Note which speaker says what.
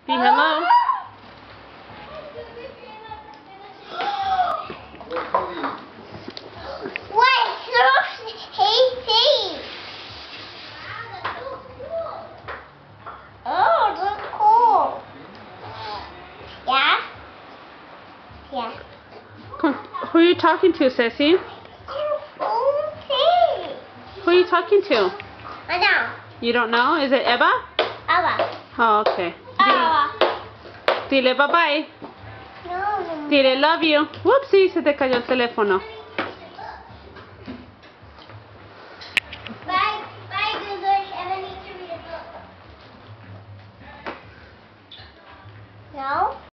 Speaker 1: Be hello.
Speaker 2: Oh, that's cool. Yeah? Yeah.
Speaker 1: Who are you talking to, Ceci?
Speaker 2: Okay.
Speaker 1: Who are you talking to?
Speaker 2: I know.
Speaker 1: You don't know? Is it Eva?
Speaker 2: Eva.
Speaker 1: Oh, okay.
Speaker 2: Eva.
Speaker 1: Dile bye bye.
Speaker 2: No.
Speaker 1: Dile love you. Whoopsie, se te cayó el teléfono.